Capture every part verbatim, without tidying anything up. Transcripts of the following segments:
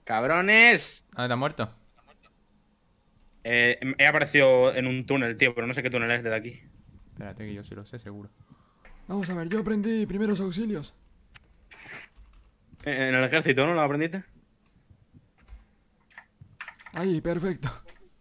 ¡Cabrones! Ah, ¿te has muerto? Eh, he aparecido en un túnel, tío, pero no sé qué túnel es desde aquí. Espérate que yo sí lo sé, seguro. Vamos a ver, yo aprendí primeros auxilios. ¿En el ejército, no lo aprendiste? Ahí, perfecto.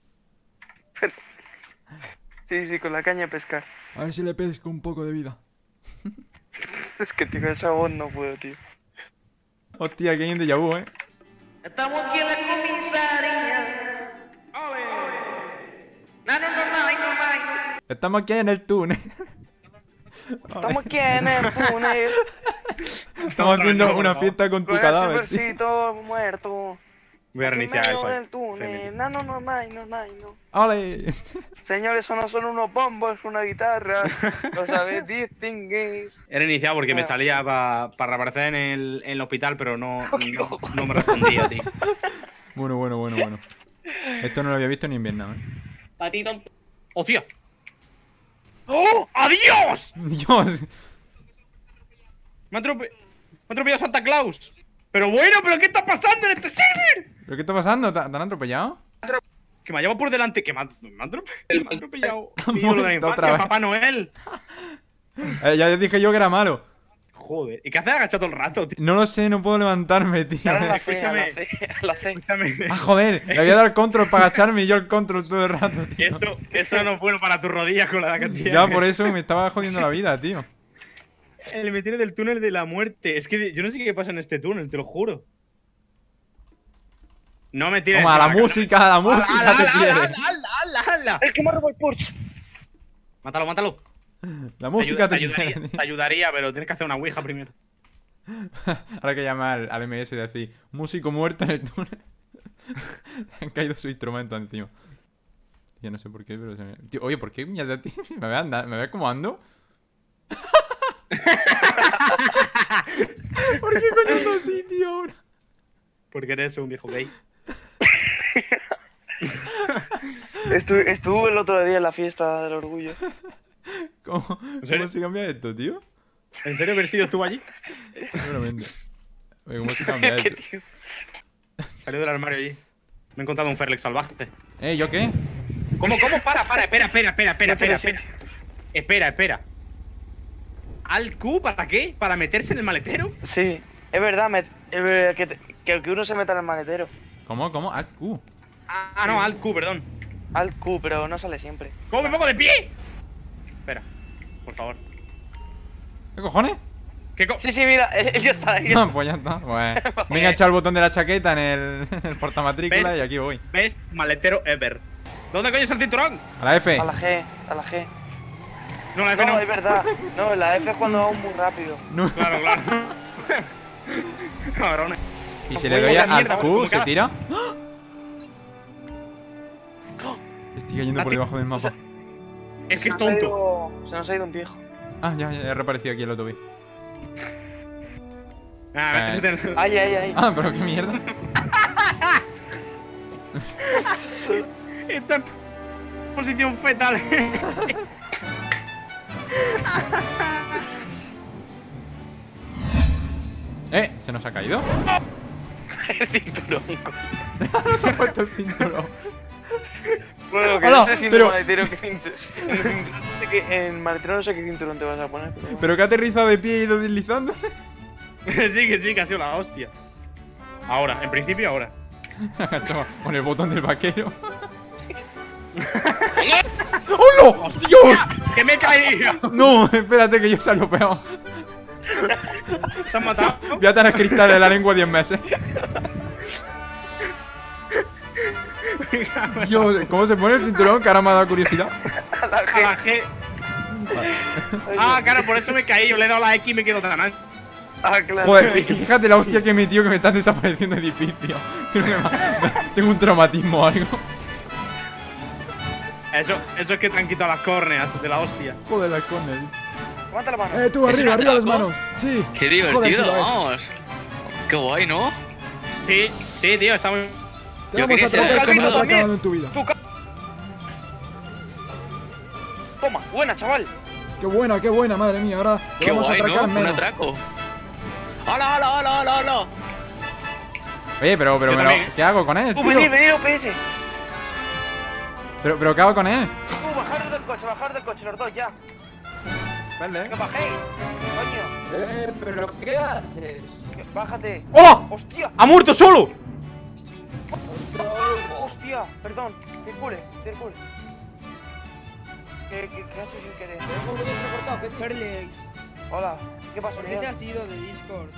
Sí, sí, con la caña de pescar. A ver si le pesco un poco de vida. Es que, tío, esa voz no puedo, tío. Hostia, que hay un déjà vu, eh. Estamos aquí en la comisaría. ¡Ole! No, no, no, no, no, no. Estamos aquí en el túnel. Estamos aquí en el túnel. Estamos haciendo una fiesta con tu Con el cadáver, tío. supercito muerto. Voy a Aquí en reiniciar el medio fight. del túnel. No, no, no, no, no, no, no. ¡Ole! Señores, eso no son unos bombos, una guitarra. Lo sabéis distinguir. He reiniciado porque me salía para pa reaparecer en el, en el hospital, pero no, no, no me respondía, tío. Bueno, bueno, bueno, bueno. Esto no lo había visto ni en Vietnam, eh. Patito. ¡Hostia! ¡Oh! ¡Adiós! Dios. Me ha atrope- me ha atropellado Santa Claus. Pero bueno, ¿pero qué está pasando en este server? ¿Pero qué está pasando? ¿Te, te han atropellado? Que me ha llevado por delante. Que me ha, me ha atrope- me ha atropellado. Ha Mi ídolo de la muerto otra infancia, vez. Papá Noel. Eh, ya dije yo que era malo. Joder. ¿Y qué haces agachado todo el rato, tío? No lo sé, no puedo levantarme, tío. Dale a la C, a Escúchame. la C, a la C. Escúchame. Ah, joder, le había dado el control para agacharme y yo el control todo el rato, tío. Eso, eso no es bueno para tus rodillas con la edad que tienes. Ya por eso me estaba jodiendo la vida, tío. El meter del túnel de la muerte. Es que yo no sé qué pasa en este túnel, te lo juro. No me tires. Toma, la encima, música, la música te quiere. ¡Hala, hala, hala! El que me robó el Porsche. Mátalo, mátalo. La Te, música ayuda- te te ayudaría, quiere. te ayudaría, pero tienes que hacer una ouija primero. Ahora que llama al, al M S y decir, músico muerto en el túnel. Le han caído su instrumento encima. Yo no sé por qué, pero se me... Tío, oye, ¿por qué mierda, tío? ¿Me ve, andar, ¿Me ve cómo ando? ¿Por qué coño ando así, tío, ahora? Porque eres un viejo gay. Estuve, estuve el otro día en la fiesta del orgullo. ¿Cómo, serio? ¿Cómo se cambia esto, tío? ¿En serio que sido tú allí? Seguramente. Oye, ¿cómo se cambia ¿Qué, esto? tío? Salió del armario allí. Me he encontrado un Ferlex salvaje. ¿Eh, yo qué? ¿Cómo, cómo? Para, para, espera, espera, espera, espera, No tiene espera, espera. Espera, espera. ¿Al Q para qué? ¿Para meterse en el maletero? Sí, es verdad, me- es verdad que, te- que, que uno se meta en el maletero. ¿Cómo? ¿Cómo? Alt Q. Ah, ah, no, al Q, perdón. Al Q, pero no sale siempre. ¿Cómo me pongo de pie? Espera, por favor. ¿Qué cojones? ¿Qué co Sí, sí, mira, él ya está ahí. Ah, pues ya está. Bueno, me he enganchado el botón de la chaqueta en el, en el portamatrícula ¿Ves? y aquí voy. Best maletero ever. ¿Dónde coño es el cinturón? A la F. A la G, a la G. No, la F No, no. es verdad. No, la F es cuando vamos muy rápido. No. Claro, claro. Cabrones. Y No si le puedo doy ir a al mierda, Q, como ¿se cada- tira? Estoy cayendo por Date- debajo del mapa. Es que es Se nos ha tonto. ido- Se nos ha ido un viejo. Ah, ya, ya, ya he reaparecido aquí el autobús. Ah, Eh. métete en- Ay, ay, ay. Ah, pero qué mierda. Está en posición fetal. Eh, se nos ha caído. El cinturón. Nos ha puesto el cinturón. Bueno, que Hola, no sé si en pero- el maletero qué cinturón. En el cinturón no sé qué- en el maletero no sé qué cinturón te vas a poner. Pero... Pero que ha aterrizado de pie y ido deslizando. Sí, que sí, que ha sido la hostia. Ahora, en principio ahora. Agachado con el botón del vaquero. ¡Hola! ¡Dios! ¡Que me he caído! No, espérate que yo salgo peor. ¿Te has matado? Voy a tener cristal de la lengua diez meses. Dios, ¿cómo se pone el cinturón? Que ahora me ha dado curiosidad. A la A la G. G. Ah, claro, por eso me caí. Yo le he dado la X y me quedo tan ancho. Ah, claro. Joder, fí- fíjate la hostia que he metido que me están desapareciendo edificios. Creo que me- tengo un traumatismo o algo. Eso, eso es que te han quitado las córneas de la hostia. Joder, la Cornell. Levanta la mano. Eh, tú, ¿Es arriba, un arriba las atraco? manos. Sí. Qué Joder, divertido, sí lo es. vamos. Qué guay, ¿no? Sí, sí, tío, está muy. Te Yo vamos a quería ser atracar como no te ha atracado acabado en tu vida. Tu ca- Toma, buena, chaval. Qué buena, qué buena, madre mía. Ahora te Qué vamos guay, a atracar ¿no? Un menos. atraco. ¡Hala, hala, hala, hala, hala! Oye, pero, pero, Yo me lo- también. ¿qué hago con él, Uh, tío? venid, venid, O P S. Pero, pero, ¿qué hago con él? Uh, bajar del coche, bajar del coche, los dos, ya. Vale. Que bajéis. Coño. Eh, pero ¿qué haces? Que- Bájate. ¡Oh! ¡Hostia! ¡Ha muerto solo! ¡Hostia! Perdón. Circule, circule. ¿Qué, qué, qué haces sin querer? Ferlex, Hola. ¿Qué pasa, ¿por qué te León? has ido de Discord?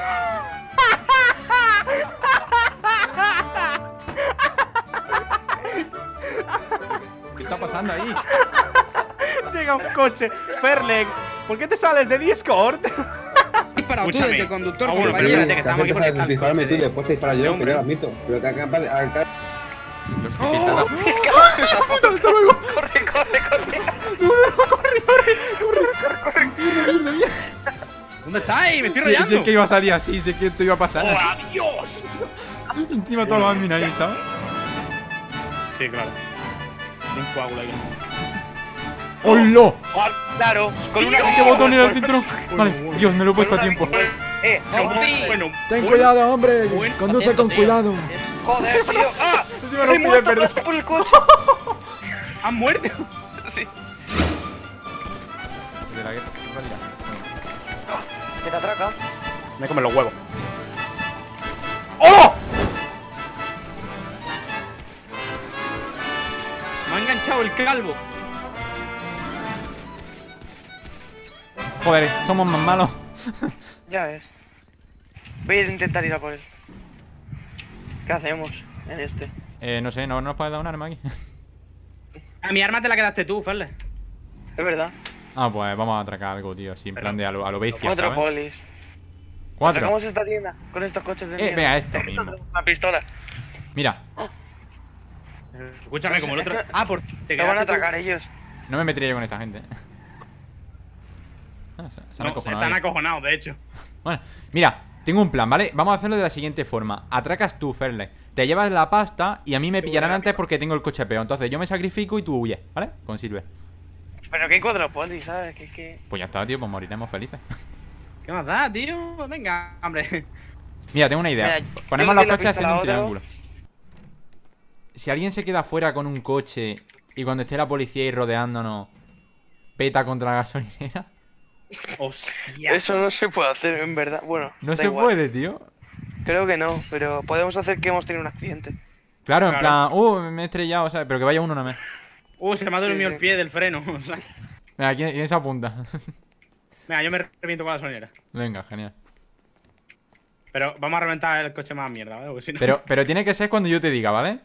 ¿Qué está pasando ahí? Llega un coche. Ferlex, ¿por qué te sales de Discord? Dispara tú Escúchame. desde conductor, Ah, bueno, pero compañero. espérate, que estamos aquí porque está el dispararme coche tú, de- después te dispara de yo, hombre. pero yo lo admito. Pero que capaz de. acá- Dios, qué petada. Corre, corre, corre. ¿Dónde estáis? Me estoy Sí, rayando. sí, es que iba a salir así, sé que esto iba a pasar. ¡Oh, adiós! Encima todos los admin ahí, ¿sabes? Sí, claro. Un coágulo ahí. ¡Hola! Ah, claro, con una. ¿Qué botón era el cinturón? Bueno, Vale, bueno. Dios, me lo he puesto a tiempo. Eh, Bueno, no, bueno, Ten bueno. cuidado, hombre. Bueno, Conduce atento, con tío. cuidado. joder, tío. ¡Ah! Encima no ¡He pide muerto perdón. aplastado por el coche! ¿Han muerto? Sí. De la guerra. Que te atraca. Me comen los huevos. ¡Oh! Me ha enganchado el calvo. Joder, somos más malos. Ya ves. Voy a intentar ir a por él. ¿Qué hacemos en este? Eh, no sé, ¿no nos puedes dar un arma aquí? A mi arma te la quedaste tú, Ferle. Es verdad. Ah, pues vamos a atracar algo, tío. Así, en plan de a lo, a lo bestia, Cuatro ¿sabes? polis. Cuatro. ¿Cómo esta tienda? Con estos coches de Eh, mierda. venga, esto mismo. Una pistola. Mira, Escúchame, como el otro. Ah, por. Te Te van a quedaste tú. atracar ellos. no me metería yo con esta gente. Ah, se, se han No, acojonado están ahí. acojonados, de hecho. Bueno, mira, tengo un plan, ¿vale? Vamos a hacerlo de la siguiente forma. Atracas tú, Ferle. Te llevas la pasta y a mí me pillarán antes porque tengo el coche peor. Entonces yo me sacrifico y tú huyes, ¿vale? Con Silver. Pero que hay cuatro polis, ¿sabes? Que es que. Pues ya está, tío, pues moriremos felices. ¿Qué más da, tío? Venga, hombre. Mira, tengo una idea. Mira, Ponemos yo los le doy la coches haciendo un pistola a otro. triángulo. Si alguien se queda fuera con un coche y cuando esté la policía ahí rodeándonos, peta contra la gasolinera. Hostia. Eso no se puede hacer, en verdad. Bueno, No da se igual. puede, tío. Creo que no, pero podemos hacer que hemos tenido un accidente. Claro, en Claro. plan, uh, me he estrellado, ¿sabes? Pero que vaya uno no me. Uh, se me ha Sí, dormido sí. el pie del freno. o sea. Venga, ¿quién, quién se apunta? Venga, yo me reviento con la sonera. Venga, genial. Pero vamos a reventar el coche más mierda, ¿vale? Porque si no. Pero, pero tiene que ser cuando yo te diga, ¿vale?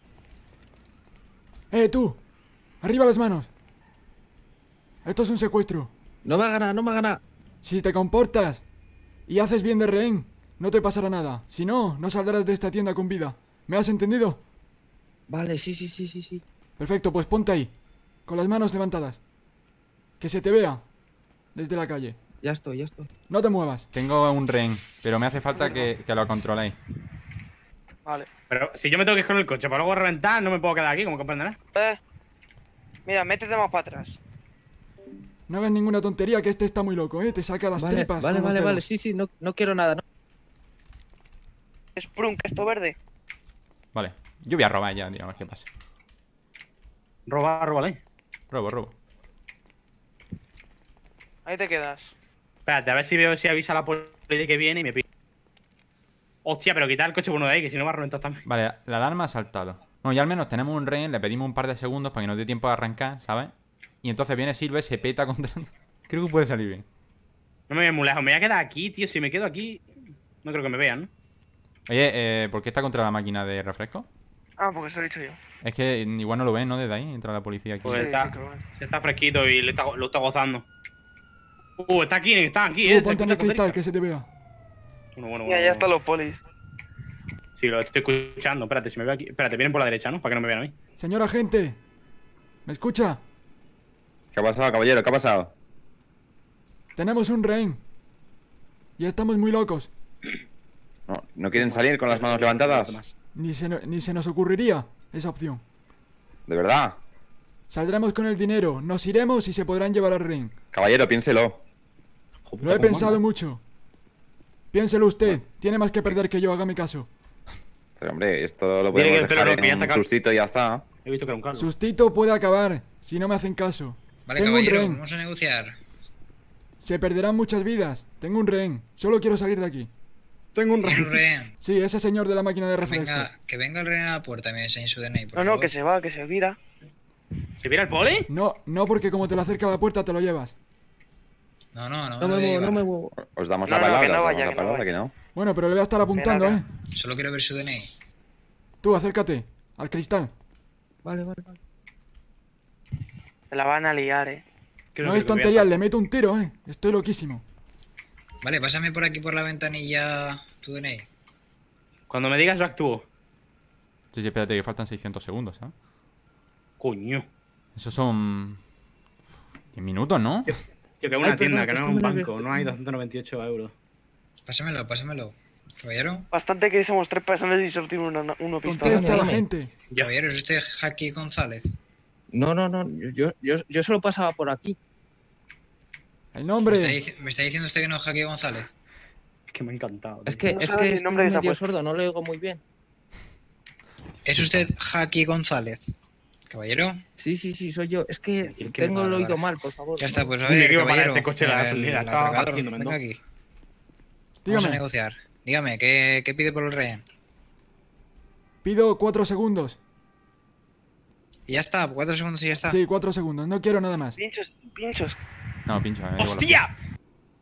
Eh, tú. Arriba las manos. Esto es un secuestro. No me ha ganado, no me ha ganado. Si te comportas y haces bien de rehén, no te pasará nada. Si no, no saldrás de esta tienda con vida. ¿Me has entendido? Vale, sí, sí, sí, sí, sí. Perfecto, pues ponte ahí. Con las manos levantadas. Que se te vea. Desde la calle. Ya estoy, ya estoy. No te muevas. Tengo un rehén, pero me hace falta que, que lo controléis. Vale. Pero si yo me tengo que ir con el coche para luego reventar, no me puedo quedar aquí, como comprenderás. Eh. Mira, métete más para atrás. No hagas ninguna tontería, que este está muy loco, ¿eh? Te saca las Vale, tripas. vale, con los vale, vale. dedos. Sí, sí, no, no quiero nada. No. Sprung, que esto verde. Vale, yo voy a robar ya, tío, a ver qué pasa. Roba, roba ahí. Robo, robo. Ahí te quedas. Espérate, a ver si veo si avisa a la policía que viene y me pide. Hostia, pero quita el coche bueno de ahí, que si no va a reventar también. Vale, la alarma ha saltado. Bueno, ya al menos tenemos un rehén, le pedimos un par de segundos para que nos dé tiempo de arrancar, ¿sabes? Y entonces viene Silver, se peta contra... Creo que puede salir bien. No me voy muy lejos, me voy a quedar aquí, tío. Si me quedo aquí, no creo que me vean, ¿no? Oye, eh, ¿por qué está contra la máquina de refresco? Ah, porque eso lo he dicho yo. Es que igual no lo ven, ¿no? Desde ahí, entra la policía aquí. Pues Sí, está, sí, que lo ven. está fresquito y le está- lo está gozando. Uh, está aquí, está aquí, Tú, eh. se ponte en el escucha cristal, cerca. que se te vea. Bueno, bueno, Mira, bueno, ya están los polis. Sí, lo estoy escuchando. Espérate, si me veo aquí. Espérate, vienen por la derecha, ¿no? Para que no me vean a mí. Señor agente. ¿Me escucha? ¿Qué ha pasado, caballero? ¿Qué ha pasado? Tenemos un rehén. Ya estamos muy locos. ¿No, ¿no quieren salir con las manos levantadas? Ni se, no- ni se nos ocurriría esa opción. ¿De verdad? Saldremos con el dinero, nos iremos y se podrán llevar al rehén. Caballero, piénselo. Lo he pensado mucho. Piénselo usted. Tiene más que perder que yo, hágame caso. Pero hombre, esto lo Dile que podemos el pelo dejar no, que ya en está un cal- sustito y ya está. He visto que era un calvo. Sustito puede acabar si no me hacen caso. Vale, Tengo un caballero, rehén. vamos a negociar. Se perderán muchas vidas. Tengo un rehén. Solo quiero salir de aquí. Tengo un Tiene un rehén. Sí, ese señor de la máquina de Que refrescos. venga, que venga el rehén a la puerta y me enseñe su D N I, por No, no, favor. que se va, que se vira. ¿Se viera el poli? No, no, porque como te lo acerca a la puerta te lo llevas. No, no, no, No me me lo voy a muevo, no me llevar. muevo. Os damos No, la no, palabra, que no os vaya, damos la que no palabra, vaya. que no. Bueno, pero le voy a estar apuntando, Ven ¿eh? acá. Solo quiero ver su D N I. Tú, acércate. Al cristal. Vale, vale, vale. Se la van a liar, eh. Creo No que es te voy a tontería, atar. le meto un tiro, ¿eh? Estoy loquísimo. Vale, pásame por aquí por la ventanilla tu D N I. Cuando me digas yo actúo. Sí, sí, espérate, que faltan seiscientos segundos, ¿sabes? Coño. Eso son... diez minutos, ¿no? Tío, que es una Ay, tienda, perdón, que no es esto un me lo banco. había- No hay doscientos noventa y ocho euros. Pásamelo, pásamelo. Caballero, Bastante que somos tres personas y solo tiene uno, uno pistola. Contesta a la dime. gente. caballero, ¿es usted Jackie González? No, no, no. Yo, yo, yo solo pasaba por aquí. El ¿Me está, nombre. dici- me está diciendo usted que no es Jackie González? Es que me ha encantado. Es tío. que, No es sabes que ni el estoy nombre que se ha medio puesto. sordo, no lo oigo muy bien. ¿Es usted Jackie González? Caballero, Sí, sí, sí, soy yo. Es que ¿Quién quiere tengo el pagar? oído mal, por favor. ya está, pues a Dile ver, que iba a parar caballero. ese coche de la el- gasolinera, el estaba atracador, partiéndome en venga dos. aquí. Vamos a Dígame. negociar. Dígame, ¿qué, qué pide por el rehén? Pido cuatro segundos. Y ya está, cuatro segundos y ya está. Sí, cuatro segundos. No quiero nada más. Pinchos, pinchos. No, pincho, me da igual los ¡Hostia! pinchos.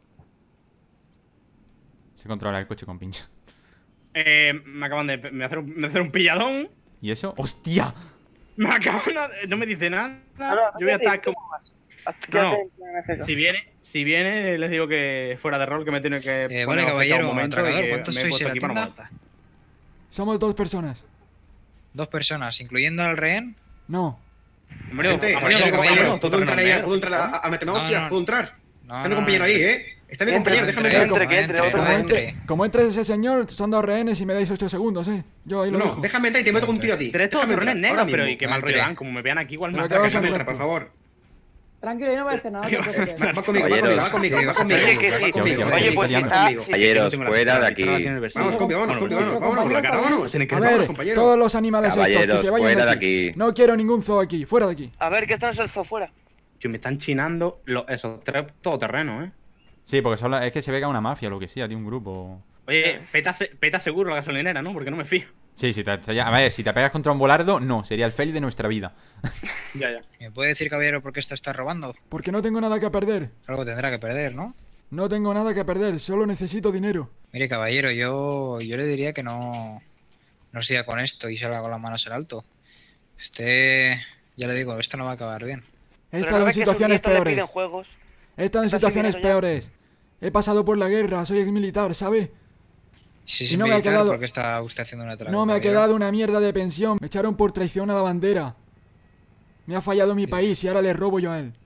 Se controla el coche con pincho. Eh, me acaban de me hacer, un, me hacer un pilladón. ¿Y eso? ¡Hostia! Me acaban de... No me dice nada. No, no, Yo voy a hazte, estar como... hazte, No, no. quédate en plan F K. Si viene, si viene, les digo que fuera de rol, que me tiene que. Eh, poner vale, a caballero, fecha un momento y atracador, que ¿cuántos me he sois puesto en la aquí para no tienda? molestar. Somos dos personas. Dos personas, incluyendo al rehén. No. Hombre, Gente, hombre, caballero, hombre, caballero, hombre, ¿puedo todo entrar ahí? terreno ¿Puedo entrar a, a meterme No, hostias? no. ¿Puedo entrar? No, Está mi no, compañero no, ahí, ¿eh? Está mi Entra, compañero, déjame entra, entrar. entra, que entre, otro Como rehén. entre, como entre ese señor, son dos rehenes y me dais ocho segundos, ¿eh? Yo ahí lo No, no, dejo. déjame entrar y te meto con un tiro a ti. Tres todos Déjame turrones entrar, negros, ahora pero mismo. y qué mal rollo Entre. dan. Como me vean aquí, igual me Pero atacan. ¿qué vas a Déjame hacer? entrar, por favor. Tranquilo, yo no voy a hacer nada, no te preocupes. Va va conmigo, va conmigo, va conmigo, va conmigo. Oye, que sí. va conmigo, va Oye, pues si conmigo, está. conmigo. si- Caballeros, Tengo la fuera de pistola, aquí. la tiene el vecino. Vamos, compi, vámonos, Bueno, compi, vecino. vámonos, vámonos, Vámonos, vámonos. tiene que- A Vámonos, ver, compañero. todos los animales estos que Caballeros, se vayan fuera de de aquí. aquí. No quiero ningún zoo aquí, fuera de aquí. A ver, que esto no es el zoo fuera. Tío, me están chinando los, esos tres todoterrenos, eh. Sí, porque solo, es que se ve que es una mafia o lo que sea, tío, un grupo. Oye, peta, se- peta seguro la gasolinera, ¿no? Porque no me fío. Sí, si te, te- a ver, si te pegas contra un volardo, no, sería el feliz de nuestra vida. Ya, ya. ¿Me puede decir, caballero, por qué esto está robando? Porque no tengo nada que perder. Algo tendrá que perder, ¿no? No tengo nada que perder, solo necesito dinero. Mire, caballero, yo, yo le diría que no, no siga con esto y salga con las manos en alto. Usted, ya le digo, esto no va a acabar bien. He Pero estado no en ves que sus situaciones nietos le peores. piden juegos. He estado en Está situaciones sin dinero ya. peores. He pasado por la guerra, soy exmilitar, ¿sabe? Si Y es no me ha militar, quedado- ¿por qué está usted haciendo una atraco? No me ha caballero? quedado una mierda de pensión. Me echaron por traición a la bandera. Me ha fallado mi país y ahora le robo yo a él.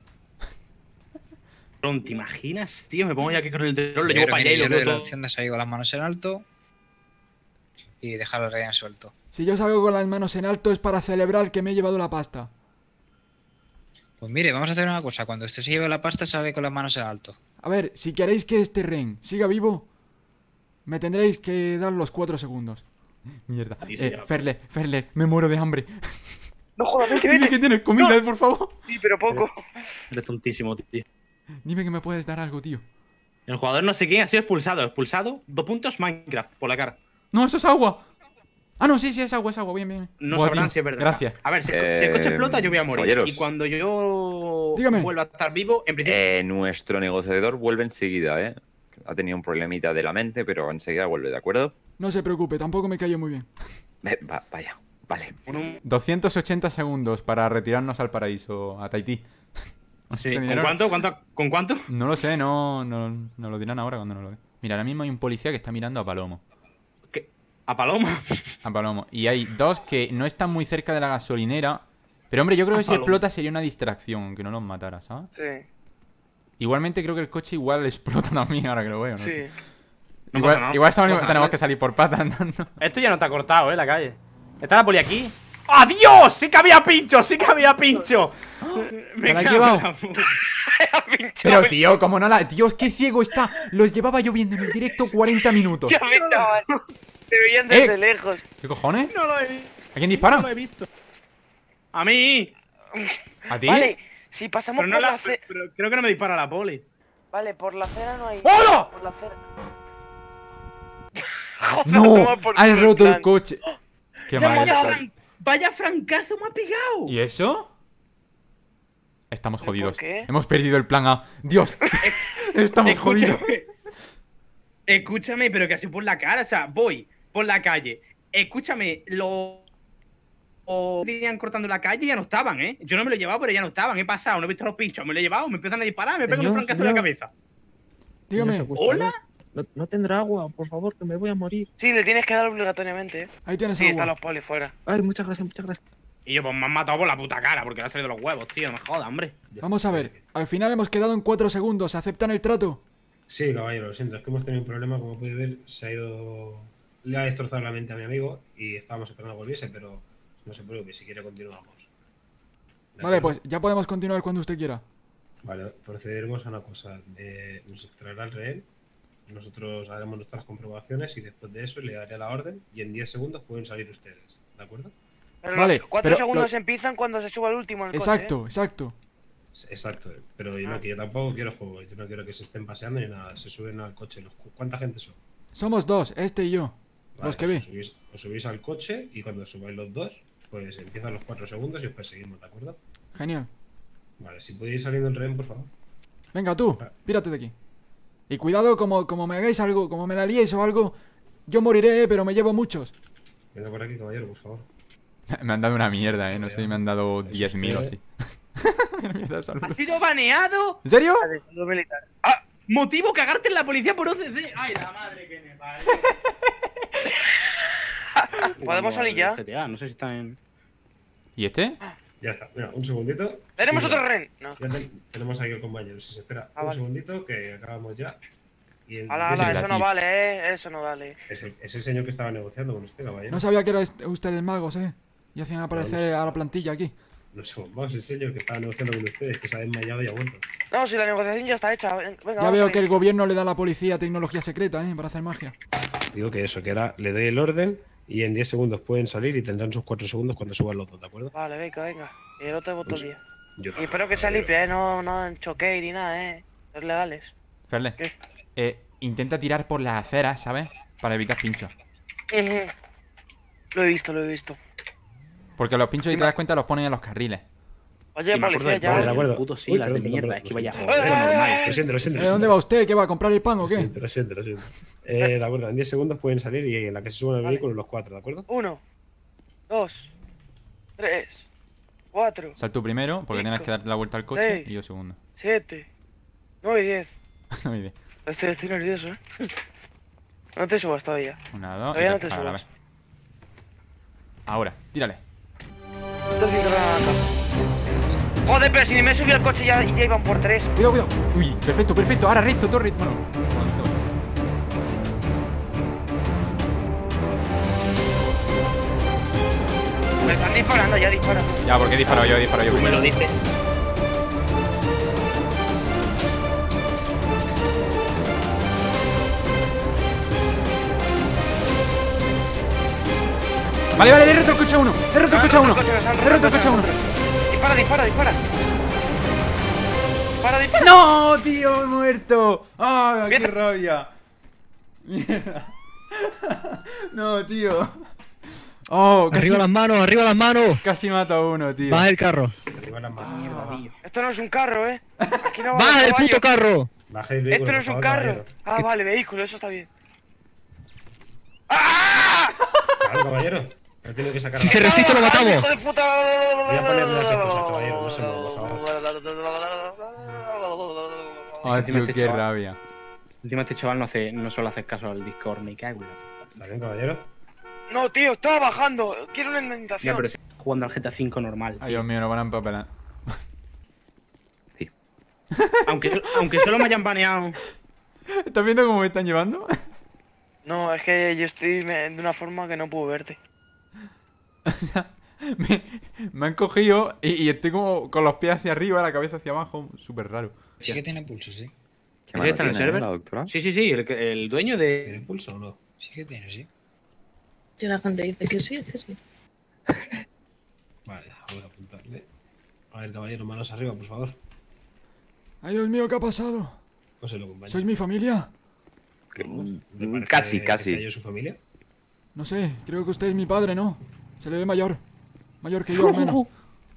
Ron, ¿te imaginas, tío? Me pongo ya aquí con el dron, lo Caballero, llevo para allá mire, y yo lo le veo doy la todo. opción de salir con las manos en alto y dejar al rehén suelto. Si yo salgo con las manos en alto es para celebrar que me he llevado la pasta. Pues mire, vamos a hacer una cosa. Cuando usted se lleve la pasta, sale con las manos en alto. A ver, si queréis que este rehén siga vivo, me tendréis que dar los cuatro segundos. Mierda. Sí, sí, Eh, ya. Ferle, Ferle, me muero de hambre. No jodas, vente, Dime vente. que tienes comida, por favor. Sí, pero poco. Eres tontísimo, tío. Dime que me puedes dar algo, tío. El jugador no sé quién ha sido expulsado. Expulsado, dos puntos Minecraft por la cara. No, eso es agua. Ah, no, sí, sí, es agua, es agua, bien, bien. No Buah, sabrán tío, si es verdad. Gracias. A ver, si, si Eh, el coche explota, yo voy a morir. caballeros. Y cuando yo Dígame. vuelva a estar vivo, en principio. Eh, nuestro negociador vuelve enseguida, ¿eh? Ha tenido un problemita de la mente, pero enseguida vuelve, ¿de acuerdo? No se preocupe, tampoco me cayó muy bien. Eh, va- vaya, vale. un- doscientos ochenta segundos para retirarnos al paraíso, a Tahití. sí, Este ¿Con dinero- cuánto? ¿Cuánto? ¿Con cuánto? No lo sé, no, no, no lo dirán ahora cuando no lo den. Mira, ahora mismo hay un policía que está mirando a Palomo. ¿Qué? ¿A Paloma? A Palomo. Y hay dos que no están muy cerca de la gasolinera. Pero hombre, yo creo A que si Palomo. explota sería una distracción, aunque no los matara, ¿sabes? Sí, Igualmente creo que el coche igual explota también ahora que lo veo, no sí. sé. No igual pasa nada, igual no somos- pasa tenemos nada. que salir por patas andando. Esto ya no está cortado, eh, la calle. ¿Está la poli aquí? ¡Adiós! ¡Sí que había pincho! ¡Sí que había pincho! Me ¿Para cago qué en va? la puta. Pero tío, como no la... Dios, qué ciego está. Los llevaba yo viendo en el directo cuarenta minutos. Ya me chaval. Te veían desde ¡Eh! lejos. ¿Qué cojones? No lo he visto. ¿A quién dispara? No lo he visto. A mí. ¿A ti? Vale, si pasamos Pero, no por la, la, acera. pero creo que no me dispara la poli. Vale, por la acera no hay. ¡Hola! Por la acera. Joder, ¡No! toma por ¡Has culo, roto en el plan. coche! ¡Qué ¡Le mal! mata! Vaya, fran- vaya francazo me ha pegado. ¿Y eso? Estamos ¿Pero jodidos. por qué? Hemos perdido el plan A. ¡Dios! Estamos jodidos. Escúchame. Escúchame, pero que así por la cara. O sea, voy por la calle. Escúchame, lo. O tenían cortando la calle y ya no estaban, ¿eh? Yo no me lo he llevado, pero ya no estaban. He pasado, no he visto los pinchos. Me lo he llevado, me empiezan a disparar, me pegan un Señor, francazo en la señor. cabeza. Dígame. ¿Hola? No, no tendrá agua, por favor, que me voy a morir. Sí, le tienes que dar obligatoriamente, eh. Ahí tienes Sí, agua. están los polis fuera. Ay, muchas gracias, muchas gracias. Y yo, pues me han matado por la puta cara, porque me han salido los huevos, tío. No me jodas, hombre. Vamos a ver. Al final hemos quedado en cuatro segundos. ¿Aceptan el trato? Sí, caballero, lo siento, es que hemos tenido un problema, como puede ver, se ha ido... Le ha destrozado la mente a mi amigo y estábamos esperando a volviese, pero no se preocupe, si quiere continuamos. ¿De Vale, acuerdo? pues ya podemos continuar cuando usted quiera. Vale, procederemos a una cosa. Eh, nos extraerá el rehén, nosotros haremos nuestras comprobaciones y después de eso le daré la orden y en diez segundos pueden salir ustedes, ¿de acuerdo? Pero Vale, los cuatro pero segundos lo- empiezan cuando se suba el último en el Exacto, coche, exacto. Exacto, pero yo, Ah. no, que yo tampoco quiero juego, yo no quiero que se estén paseando ni nada, se suben al coche. Los, ¿cuánta gente son? Somos dos, este y yo. Vale, Los que pues vi. Os subís, os subís al coche y cuando subáis los dos, pues empiezan los cuatro segundos y os perseguimos, ¿de acuerdo? Genial. Vale, si podéis ir saliendo el rehén, por favor. Venga tú, pírate de aquí. Y cuidado, como, como me hagáis algo, como me la liéis o algo, yo moriré, eh, pero me llevo muchos. Venga por aquí, caballero, por favor. Me han dado una mierda, eh. No sé si me han dado diez mil o así. Mierda de salud. ¿Has sido baneado? ¿En serio? De salud militar. Ah, motivo cagarte en la policía por O C C. Ay, la madre que me parió. ¿Podemos salir ya? G T A, no sé si está en. ¿Y este? Ya está, mira, un segundito. ¿Tenemos Sí, otro ya. rehén? No. Ya ten- tenemos aquí el compañero, si se espera Ah, un vale. segundito que acabamos ya. Y en Ala, diez ala, la eso no tip. vale, eh. Eso no vale. Es el, es el señor que estaba negociando con usted, caballero. No sabía que eran ustedes magos, eh. Y hacían aparecer sé. a la plantilla aquí. No somos más, el señor que estaba negociando con ustedes, que se ha desmayado y ha vuelto. No, si la negociación ya está hecha. Venga, Ya vamos veo a que ir. el gobierno le da a la policía tecnología secreta, eh, para hacer magia. Digo que eso, que ahora le doy el orden y en diez segundos pueden salir y tendrán sus cuatro segundos cuando suban los dos, ¿de acuerdo? Vale, venga, venga. Y el otro voto Pues- el día. Yo- Y espero que sea limpia, eh. No, no choquéis ni nada, eh. Los legales. Ferle. ¿Qué? Eh, intenta tirar por las aceras, ¿sabes? Para evitar pinchos. Ujú. Lo he visto, lo he visto. Porque los pinchos, si te das cuenta, los ponen en los carriles. Oye, Y me acuerdo policía, del ya. Vale, de acuerdo. Puto sí, Uy, las perdón, de perdón, mierda, perdón, es que vaya lo joder, siento. normal. Lo siento, lo siento. ¿Eh, lo ¿Dónde siento. va usted? ¿Qué va a comprar el pan o Lo qué? siento, lo siento, lo siento. Eh, de acuerdo, en diez segundos pueden salir y en la que se suban al Vale. vehículo los cuatro, ¿de acuerdo? Uno, dos, tres, cuatro, Sal tú primero, porque tienes Cinco, que darte la vuelta al coche. seis. Y yo segundo. siete, nueve y diez. No me idea. Estoy, estoy nervioso, eh. No te subas todavía. Una, dos. Todavía y no tres. te Vale, a subas. ver. Ahora, tírale. Ponte el cinturón a la cama. Joder, pero si ni me he subido al coche ya, ya iban por tres. Cuidado, cuidado. Uy, perfecto, perfecto. Ahora recto, todo recto. Bueno, ¿cuánto? Me están disparando, ya disparan. Ya, porque he disparado yo, he disparado yo. Tú me primero. lo dices. Vale, vale, he roto el coche a uno. He roto el coche a uno. Nos han roto el He roto el coche a uno. Dispara, dispara, dispara. Dispara, dispara. ¡No, tío! ¡He muerto! ¡Ah, qué Mierda. rabia! Mierda. No, tío. Oh, casi, Arriba las manos, arriba las manos. casi mato a uno, tío. Baja el carro. Arriba las manos. Mierda, tío. Esto no es un carro, eh. Aquí no va Baja el caballo. puto carro. Baje el vehículo, Esto no es por un favor, carro. caballero. Ah, vale, vehículo, eso está bien. ¡Ah! Claro, caballero. No tiene que sacar Si a se la- resiste, lo matamos. ¡Hijo de puta! Voy a ponerle las cosas, caballero, no se mueva, por favor. Ah, Encima tío, este qué chaval. rabia. Encima este chaval no, hace, no suele hacer caso al Discord, me cago en la puta. ¿Está bien, caballero? No, tío, estaba bajando. Quiero una Ya, indemnización. pero si jugando al G T A cinco normal. Ay, Dios mío, nos van a empapelar. Aunque, aunque solo me hayan baneado. ¿Estás viendo cómo me están llevando? No, es que yo estoy me- de una forma que no puedo verte. me, me han cogido y, y estoy como con los pies hacia arriba, la cabeza hacia abajo. Súper raro. Sí que tiene pulso, sí. ¿Qué ¿Ese mano está en el tiene, eh, server? la doctora? Sí, sí, sí, el, el dueño ¿Tiene de. pulso o no? Sí que tiene, sí. Si la gente dice que sí, es que sí. Vale, voy a apuntarle. A ver, caballero, manos arriba, por favor. Ay, Dios mío, ¿qué ha pasado? No se lo compañero. ¿Sois mi familia? Casi, casi. ¿Es yo su familia? No sé, creo que usted es mi padre, ¿no? Se le ve mayor. Mayor que yo, al menos.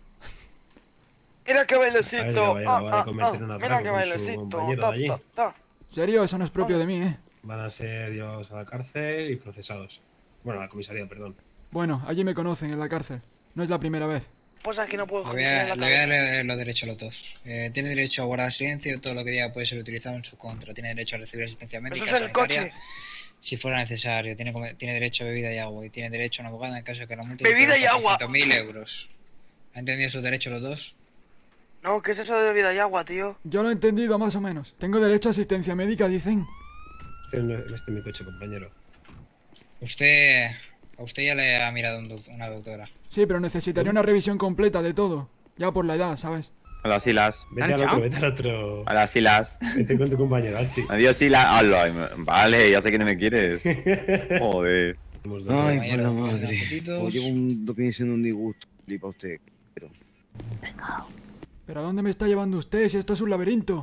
Mira qué bailecito. A ver, caballero, va a convertir una Mira qué con su bailecito. compañero Ta, de allí. ta, ta. ¿Serio? Eso no es propio de mí, ¿eh? Van a ser llevados a la cárcel y procesados. Bueno, a la comisaría, perdón. Bueno, allí me conocen, en la cárcel. No es la primera vez. Pues aquí no puedo Le voy a, le voy a darle los derechos a los dos. Eh, tiene derecho a guardar silencio, todo lo que diga puede ser utilizado en su contra. Tiene derecho a recibir asistencia médica, Eso es el sanitaria, coche. si fuera necesario. Tiene, come- tiene derecho a bebida y agua. Y tiene derecho a un abogado en caso de que la multa Bebida y agua. mil euros. ¿Ha entendido sus derechos los dos? No, ¿qué es eso de bebida y agua, tío? Yo lo he entendido, más o menos. Tengo derecho a asistencia médica, dicen. Este no- este es mi coche, compañero. Usted... A usted ya le ha mirado un doc- una doctora. Sí, pero necesitaría una revisión completa de todo. Ya por la edad, ¿sabes? Hola, Silas. Vete al otro, vete al otro. Hola, Silas. Vete con tu compañero, Archie. Adiós, Silas. Hola, vale, ya sé que no me quieres. Joder. Ay, por la madre. Pues llevo un, lo que viene siendo un disgusto. Flipa usted. Pero... ¿Pero a dónde me está llevando usted si esto es un laberinto?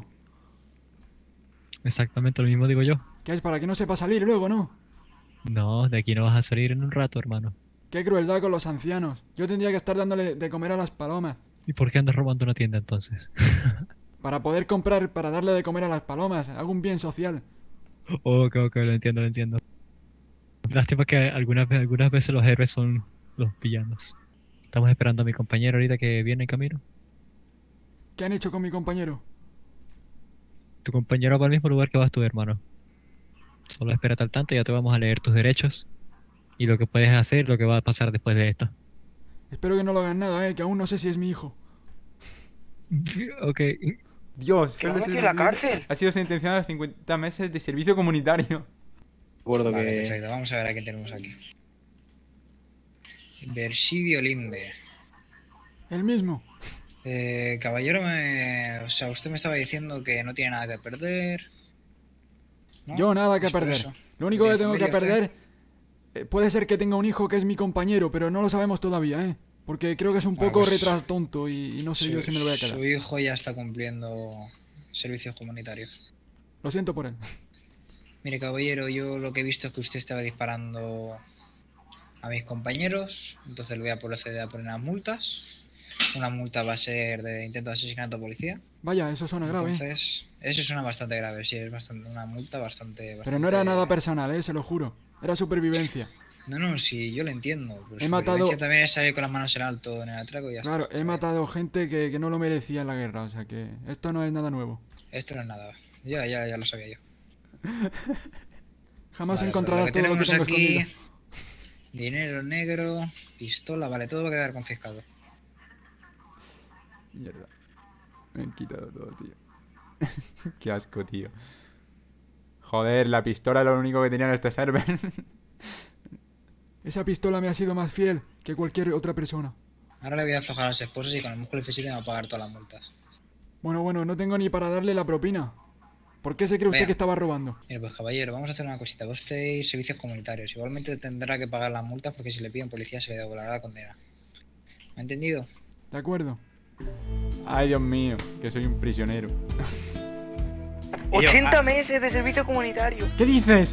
Exactamente lo mismo digo yo. ¿Qué es para que no sepa salir luego, no? No, de aquí no vas a salir en un rato, hermano. Qué crueldad con los ancianos. Yo tendría que estar dándole de comer a las palomas. ¿Y por qué andas robando una tienda entonces? Para poder comprar, para darle de comer a las palomas. Hago un bien social. Ok, ok, lo entiendo, lo entiendo. Lástima que algunas, ve- algunas veces los héroes son los villanos. Estamos esperando a mi compañero ahorita que viene en camino. ¿Qué han hecho con mi compañero? Tu compañero va al mismo lugar que vas tú, hermano. Solo espérate al tanto y ya te vamos a leer tus derechos. Y lo que puedes hacer, lo que va a pasar después de esto. Espero que no lo hagan nada, eh, que aún no sé si es mi hijo. Ok. Dios, ¿Que vamos a ir a la cárcel? Ha sido sentenciado a cincuenta meses de servicio comunitario. Vale, perfecto. Vamos a ver a quién tenemos aquí. Versidio Linde. El mismo. Eh, caballero, me... o sea, usted me estaba diciendo que no tiene nada que perder. ¿no? Yo nada que Es por perder. eso. Lo único que ¿Tiene tengo que familia usted? perder... eh, puede ser que tenga un hijo que es mi compañero, pero no lo sabemos todavía, ¿eh? Porque creo que es un Bueno, poco pues, retras tonto y, y no sé Su- yo si me lo voy a quedar. Su hijo ya está cumpliendo servicios comunitarios. Lo siento por él. Mire, caballero, yo lo que he visto es que usted estaba disparando a mis compañeros, entonces le voy a proceder a poner unas multas. Una multa va a ser de intento de asesinato a policía. Vaya, eso suena grave. Entonces, eso suena bastante grave, sí, es bastante, una multa bastante, Pero no era nada personal, ¿eh? Se lo juro. Era supervivencia. No, no, sí, yo lo entiendo. Pero He matado- supervivencia también es salir con las manos en alto en el atraco y ya Claro, está. he matado gente que, que no lo merecía en la guerra, o sea que esto no es nada nuevo. Esto no es nada. Ya, ya, ya lo sabía yo. Jamás Vale, encontrarás pues todo lo que tengo aquí, escondido. dinero negro, pistola, vale, todo va a quedar confiscado. Mierda. Me han quitado todo, tío. Qué asco, tío. Joder, la pistola es lo único que tenía en este server. Esa pistola me ha sido más fiel que cualquier otra persona. Ahora le voy a aflojar a los esposos y con el músculo F siete me va a pagar todas las multas. Bueno, bueno, no tengo ni para darle la propina. ¿Por qué se cree usted Vea. que estaba robando? Mire, pues caballero, vamos a hacer una cosita. Va usted a ir servicios comunitarios. Igualmente tendrá que pagar las multas porque si le piden policía se le devolverá la condena. ¿Me ha entendido? De acuerdo. Ay, Dios mío, que soy un prisionero. ochenta meses de servicio comunitario. ¿Qué dices?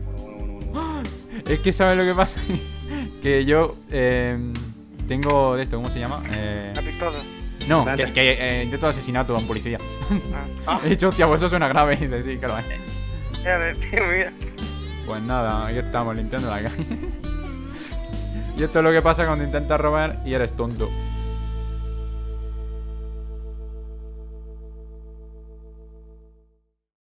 Es que sabes lo que pasa. Que yo eh, tengo de esto, ¿cómo se llama? Eh, La pistola. no, que, que eh, intento de asesinato a un policía. Ah. He dicho, hostia, pues eso suena grave. Y dice, sí, claro. eh. Mira, mira, mira. Pues nada, aquí estamos limpiando la calle. Y esto es lo que pasa cuando intentas robar y eres tonto.